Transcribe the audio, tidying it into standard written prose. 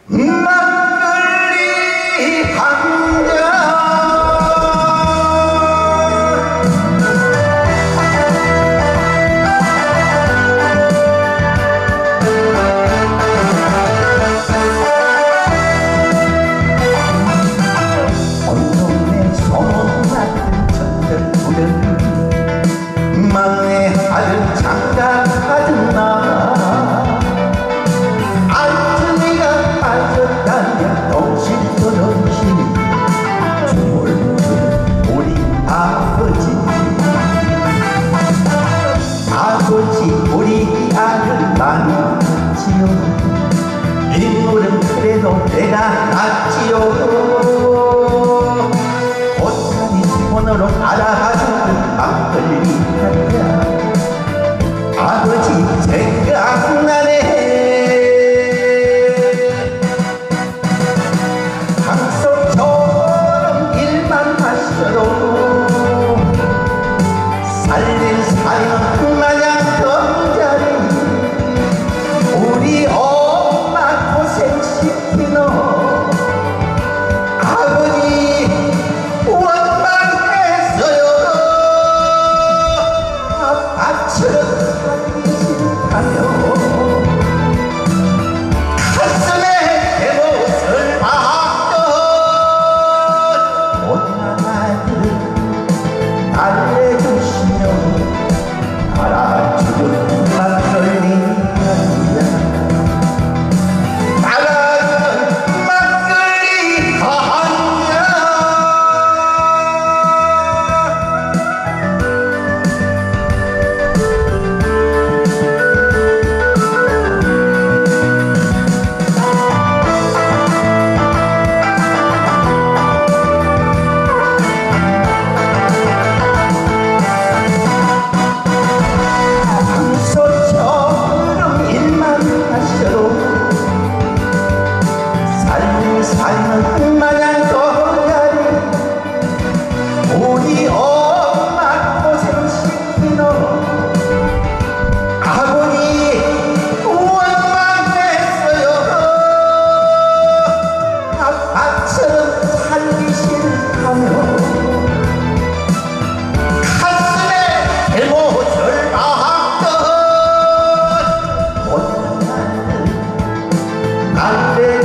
막걸리 한잔 막내 아들 장가 가든 나 알증이가 빠졌다면 덩실도 덩실 주물들 우리 아버지 우리 아들 낳지요 인물은 그래도 내가 낫지요 고탄이 손으로 알아주는 막걸리 한잔 아버지 생각나네 강석처럼 일만 하셔도 살릴 사연 마냥 덩자리 우리 엄마 고생시키노 아버지 원망했어요 아빠처럼 살기 싫다며 가슴에 내 못을 박던 못난 아들 달래주시며 알아주는 막걸리 한잔 나가는 막걸리 한잔 소처럼 일만 하셔도 살는 마냥 덩자리 우리 엄마 고생시키노 아버지 원망했어요 아빠처럼 살기 싫다며 가슴에 대못을 박던 못난 아들 달래